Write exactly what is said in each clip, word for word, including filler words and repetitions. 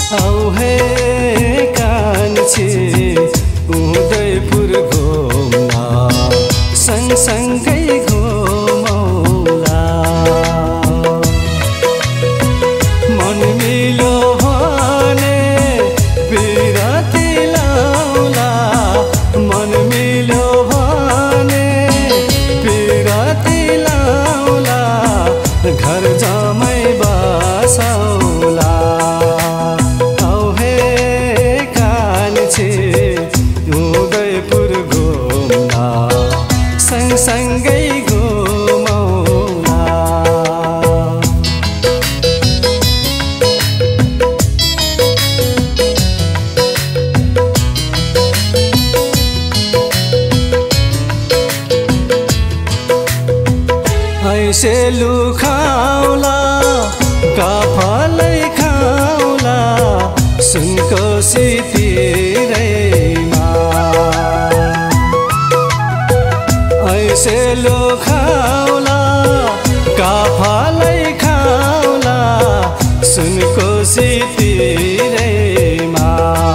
आऊ हे कान्छी उदयपुर घुम्न सँगसँगै घुमौला। मन मिल्यो भने बिराती लाउला, मन मिल्यो भने बिराती लाउला, घर जमै बसौला। आऊ हे कान्छी उदयपुर घुम्न सँगसँगै घुमौला। ऐसे लुखाउला काफलै खाउला सुनको सितिरैमा। ऐसे लुखाउला काफलै खाउला सुनको सितिरैमा।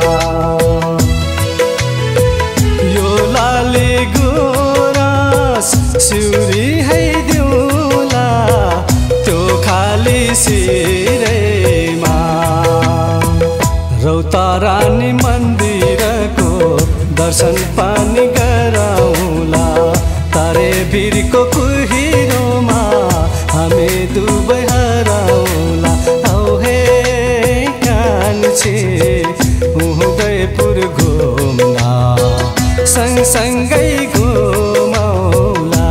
यो लाली गुराँस सिउरी है दिउला त्यो खाली सिरैमा। रौतारानी मन्दिरको दर्शन पानी गराउला, तारे भिरको कुहिरोमा हामी दुबै हराउला। आऊ हे कान्छी उदयपुर घुम्न सँगसँगै घुमौला।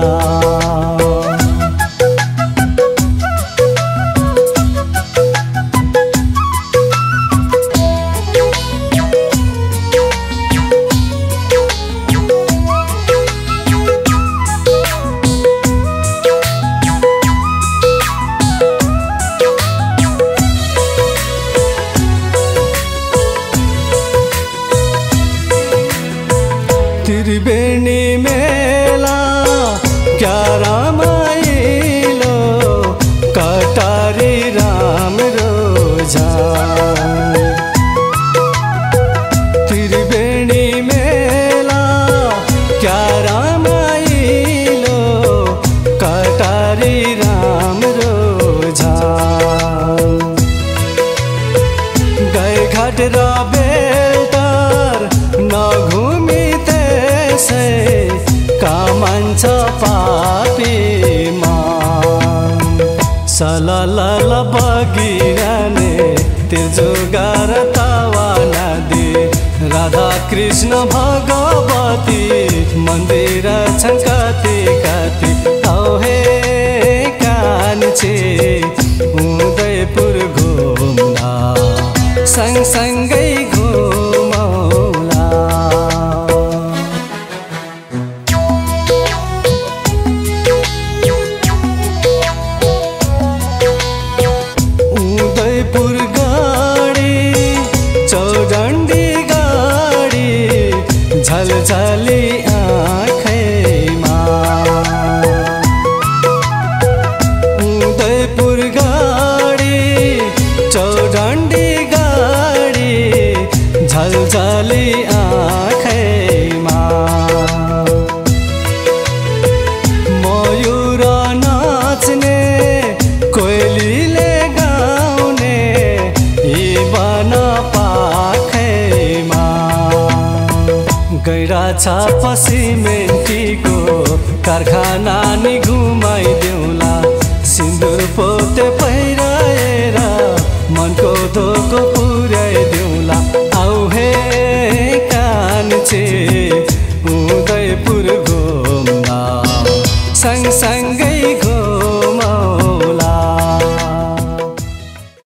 त्रिवेणी मेला क्या रमाइलो, कटारी राम्रो जान। त्रिवेणी मेला क्या रमाइलो, कटारी राम्रो जान। गाईघाट र बेलटार नघुमी कामान्छ पापीमा। सललल बगिरहने तिर्जुगार तावा नदी, राधा कृष्ण भगवती मन्दिर छन् कति कति। आऊ हे कान्छी उदयपुर घुम्न सँगसँगै घुमौला। उदयपुर गाडी चौडण्डी गाडी झलझली आँखैमा। उदयपुर गाडी चौडण्डी गाडी झलझली आँखैमा। मयूर नाच्ने कोइलीले गाउने यी बन पाखैमा। गैरा छाप सिमेन्टीको कारखाना नि घुमाइदेऊला, सिन्दुर पोते पहिराएर मनको धोको